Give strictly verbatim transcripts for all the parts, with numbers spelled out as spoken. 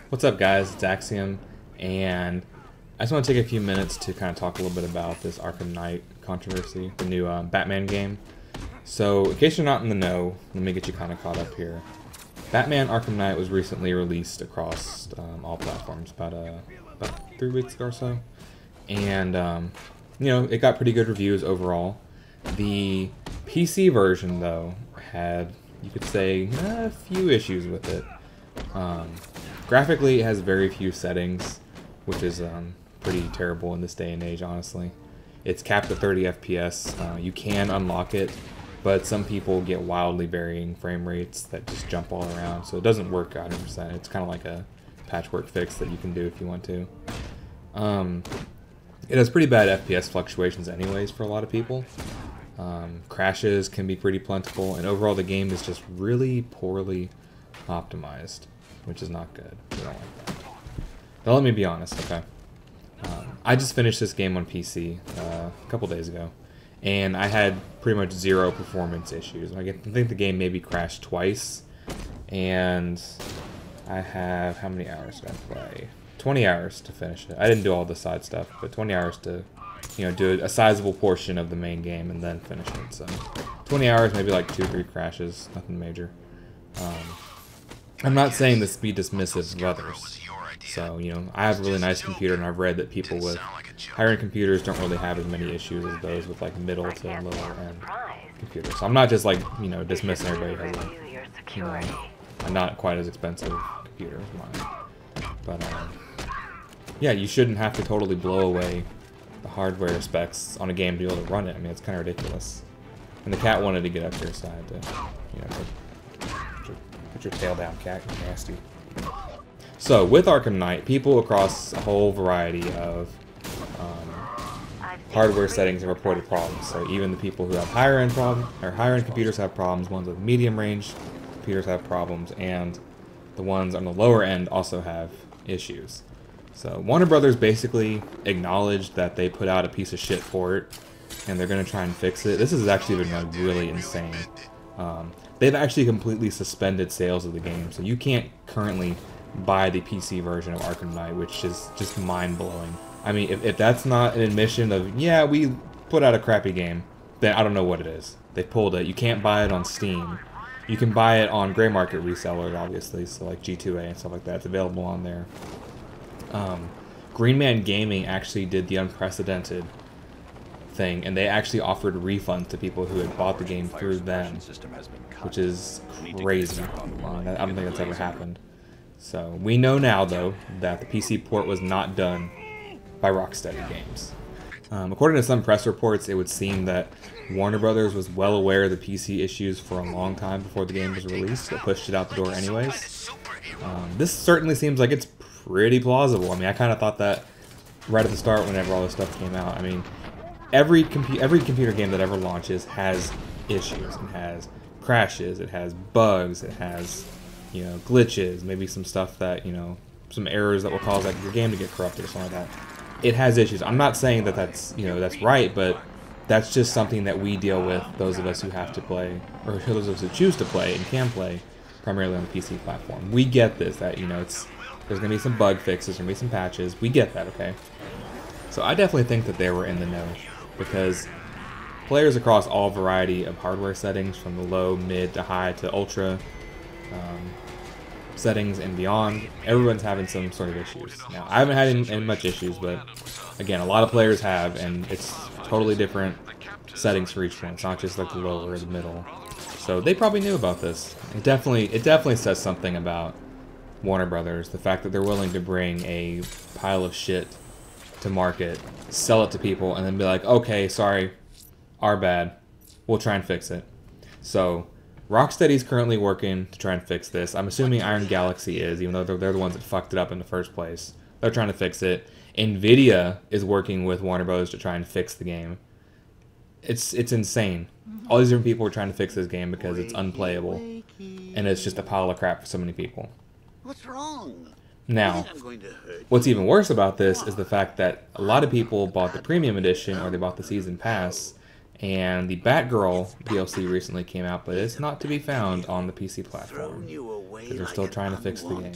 What's up, guys? It's Axiom, and I just want to take a few minutes to kind of talk a little bit about this Arkham Knight controversy, the new uh, Batman game. So, in case you're not in the know, let me get you kind of caught up here. Batman Arkham Knight was recently released across um, all platforms about, uh, about three weeks ago or so, and um, you know, it got pretty good reviews overall. The P C version, though, had, you could say, a few issues with it. Um, graphically, it has very few settings, which is um, pretty terrible in this day and age, honestly. It's capped at thirty F P S. Uh, you can unlock it, but some people get wildly varying frame rates that just jump all around, so it doesn't work one hundred percent. It's kind of like a patchwork fix that you can do if you want to. Um, it has pretty bad F P S fluctuations anyways for a lot of people. Um, crashes can be pretty plentiful, and overall the game is just really poorly optimized, which is not good. We don't like that. Now let me be honest, okay? Um, I just finished this game on P C uh, a couple days ago, and I had pretty much zero performance issues. I think the game maybe crashed twice, and I have, how many hours did I play? twenty hours to finish it. I didn't do all the side stuff, but twenty hours to, you know, do a sizable portion of the main game and then finish it. So twenty hours, maybe like two, three crashes, nothing major. Um, I'm not saying this to be dismissive of others. So, you know, I have a really nice computer, and I've read that people with higher-end computers don't really have as many issues as those with, like, middle to lower-end computers. So I'm not just, like, you know, dismissing everybody who has, like, you know, a not quite as expensive computer as mine. But, um, yeah, you shouldn't have to totally blow away the hardware specs on a game to be able to run it. I mean, it's kind of ridiculous. And the cat wanted to get up here, so I had to, you know, put your, put your tail down, cat. You're nasty. So, with Arkham Knight, people across a whole variety of um, hardware settings have reported problems. So, even the people who have higher-end problem or higher-end computers have problems. Ones with medium-range computers have problems, and the ones on the lower end also have issues. So, Warner Brothers basically acknowledged that they put out a piece of shit for it, and they're going to try and fix it. This has actually been like really insane. Um, they've actually completely suspended sales of the game, so you can't currently buy the P C version of Arkham Knight, which is just mind-blowing. I mean, if, if that's not an admission of, yeah, we put out a crappy game, then I don't know what it is. They pulled it. You can't buy it on Steam. You can buy it on gray market resellers, obviously, so like G two A and stuff like that. It's available on there. Um, Green Man Gaming actually did the unprecedented thing, and they actually offered refunds to people who had bought the game through them, which is crazy. Uh, I don't think that's ever happened. So, we know now, though, that the P C port was not done by Rocksteady Games. Um, according to some press reports, it would seem that Warner Brothers was well aware of the P C issues for a long time before the game was released, but pushed it out the door anyways. Um, this certainly seems like it's pretty plausible. I mean, I kind of thought that right at the start whenever all this stuff came out. I mean, every, compu every computer game that ever launches has issues. It has crashes, it has bugs, it has, you know, glitches, maybe some stuff that, you know, some errors that will cause like your game to get corrupted or something like that. It has issues. I'm not saying that that's, you know, that's right, but that's just something that we deal with, those of us who have to play, or those of us who choose to play and can play primarily on the P C platform. We get this, that, you know, it's, there's going to be some bug fixes, there's going to be some patches. We get that, okay? So I definitely think that they were in the know, because players across all variety of hardware settings, from the low, mid, to high, to ultra, Um, settings and beyond, everyone's having some sort of issues. Now, I haven't had any, any much issues, but again, a lot of players have, and it's totally different settings for each one. It's not just like the low or the middle. So they probably knew about this. It definitely, it definitely says something about Warner Brothers, the fact that they're willing to bring a pile of shit to market, sell it to people, and then be like, okay, sorry, our bad, we'll try and fix it. So Rocksteady's currently working to try and fix this. I'm assuming Iron Galaxy is, even though they're, they're the ones that fucked it up in the first place. They're trying to fix it. Nvidia is working with Warner Bros. To try and fix the game. It's it's insane. All these different people are trying to fix this game because it's unplayable. And it's just a pile of crap for so many people. What's wrong? Now, what's even worse about this is the fact that a lot of people bought the premium edition, or they bought the season pass, and the Batgirl D L C recently came out, but it's not to be found on the P C platform, because they're still trying to fix the game.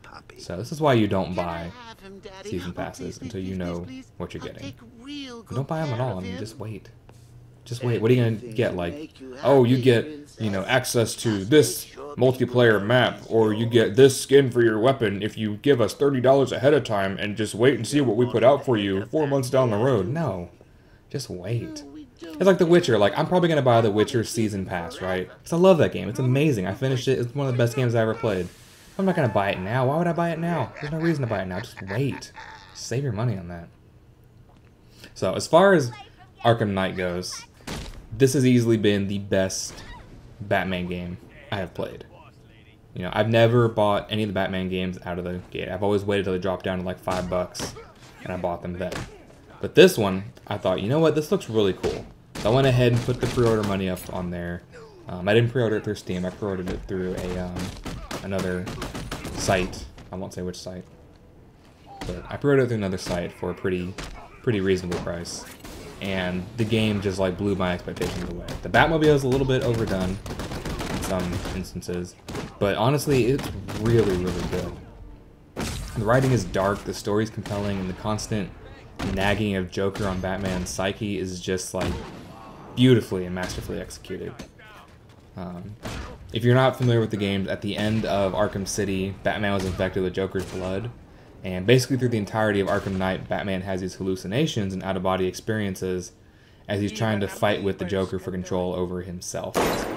puppy. So this is why you don't Can I buy have him, Daddy? season Oh, passes please, until please, you please, know please. what you're I'll getting. take real good Don't buy them at care all. of I mean, him. just wait. Just wait. What are you gonna Anything get? to Like, make you oh, you happy, get, princess. you know, access to Just this make sure people multiplayer know map, he's or you yours. get this skin for your weapon if you give us thirty dollars ahead of time and just wait and see what we put out for you four months down the road. No, just wait. No, we don't It's like The Witcher. care. Like, I'm probably gonna buy The Witcher season pass, right? Because I love that game. It's amazing. I finished it. It's one of the best games I ever played. I'm not gonna buy it now. Why would I buy it now? There's no reason to buy it now. Just wait. Save your money on that. So as far as Arkham Knight goes, this has easily been the best Batman game I have played. You know, I've never bought any of the Batman games out of the gate. I've always waited till they dropped down to like five bucks, and I bought them then. But this one, I thought, you know what, this looks really cool. So I went ahead and put the pre-order money up on there. Um, I didn't pre-order it through Steam. I pre-ordered it through a um, another site. I won't say which site, but I pre-ordered it through another site for a pretty, pretty reasonable price. And the game just like blew my expectations away. The Batmobile is a little bit overdone in some instances, but honestly, it's really, really good. The writing is dark, the story is compelling, and the constant nagging of Joker on Batman's psyche is just like beautifully and masterfully executed. Um, if you're not familiar with the games, at the end of Arkham City, Batman was infected with Joker's blood, and basically through the entirety of Arkham Knight, Batman has these hallucinations and out-of-body experiences as he's trying to fight with the Joker for control over himself.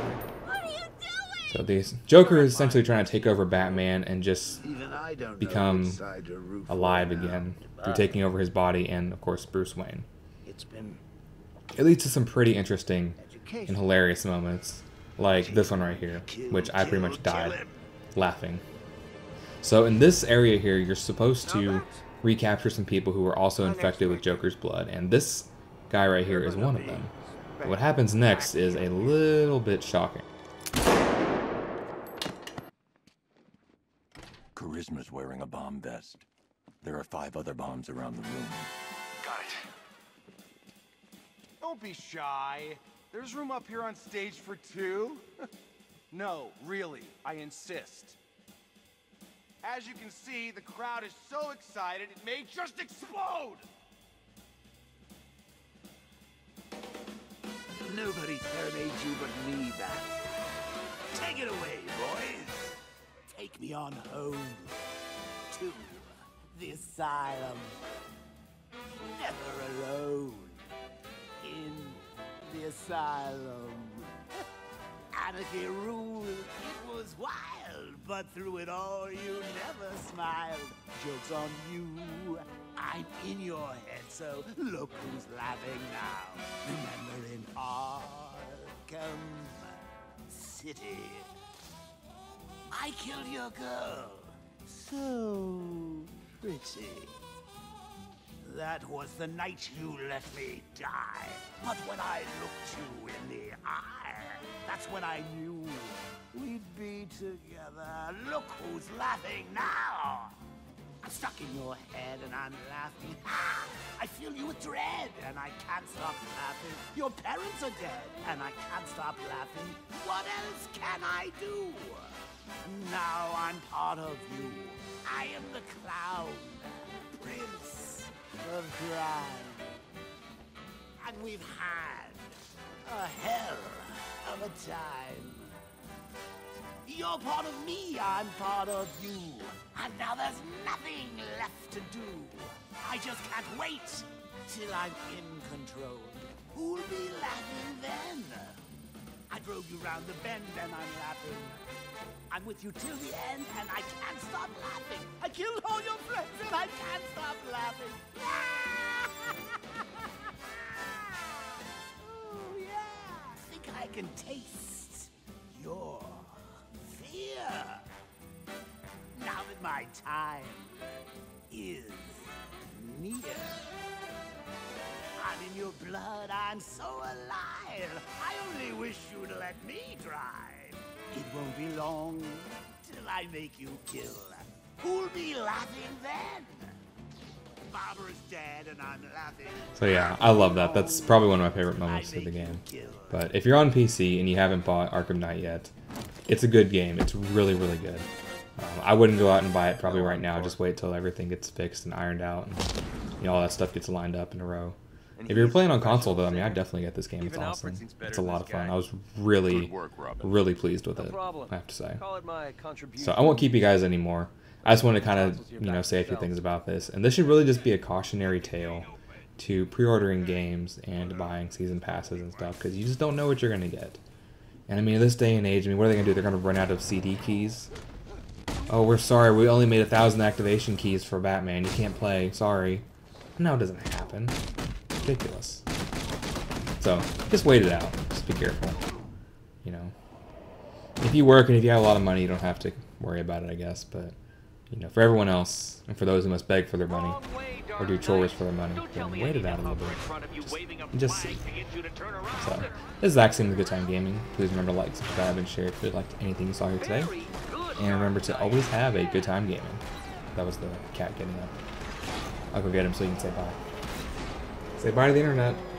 So the Joker is essentially trying to take over Batman and just Even I don't know become which side to root for alive now. again through taking over his body and, of course, Bruce Wayne. It's been It leads to some pretty interesting and education. hilarious moments, like this one right here, which I pretty much died laughing. So in this area here, you're supposed to recapture some people who were also infected with Joker's blood, and this guy right here is one of them. But what happens next is a little bit shocking. Charisma's wearing a bomb vest. There are five other bombs around the room. Got it. Don't be shy. There's room up here on stage for two. No, really, I insist. As you can see, the crowd is so excited it may just explode! Nobody serenades you but me, Bat. Take it away, boys. Take me on home to the asylum. Never alone in the asylum. Anarchy ruled, it was wild, but through it all you never smiled. Joke's on you, I'm in your head, so look who's laughing now. Remember in Arkham City, I killed your girl, so pretty. That was the night you let me die. But when I looked you in the eye, that's when I knew we'd be together. Look who's laughing now. I'm stuck in your head and I'm laughing. Ah, I fill you with dread and I can't stop laughing. Your parents are dead and I can't stop laughing. What else can I do? Now I'm part of you. I am the clown, prince of crime. And we've had a hell of a time. You're part of me, I'm part of you. And now there's nothing left to do. I just can't wait till I'm in control. Who'll be laughing then? I drove you round the bend and I'm laughing. I'm with you till the end and I can't stop laughing. I killed all your friends and I can't stop laughing. Oh yeah. Think I can taste your fear. Now that my time is near, I'm in your blood, I'm so alive. I only wish you'd let me drive. It won't be long till I make you kill. Who'll be laughing then? Barbara's dead and I'm laughing. So yeah, I love that. That's probably one of my favorite moments of the game. But if you're on P C and you haven't bought Arkham Knight yet, it's a good game. It's really, really good. Um, I wouldn't go out and buy it probably right now. Just wait till everything gets fixed and ironed out, and you know all that stuff gets lined up in a row. If you're playing on console though, I mean, I'd definitely get this game. It's awesome. It's a lot of fun. I was really, really pleased with it, I have to say. So I won't keep you guys anymore. I just want to kind of, you know, say a few things about this. And this should really just be a cautionary tale to pre-ordering games and buying season passes and stuff, because you just don't know what you're going to get. And I mean, in this day and age, I mean, what are they going to do? They're going to run out of C D keys? Oh, we're sorry. We only made a thousand activation keys for Batman. You can't play. Sorry. No, it doesn't happen. Ridiculous. So just wait it out. Just be careful. You know, if you work and if you have a lot of money, you don't have to worry about it, I guess. But you know, for everyone else and for those who must beg for their money or do chores for their money, then wait it out a little bit. Just, just see. So this is Axiom with Good Time Gaming. Please remember to like, subscribe, and share if you liked anything you saw here today. And remember to always have a good time gaming. That was the cat getting up. I'll go get him so you can say bye. Say bye to the internet.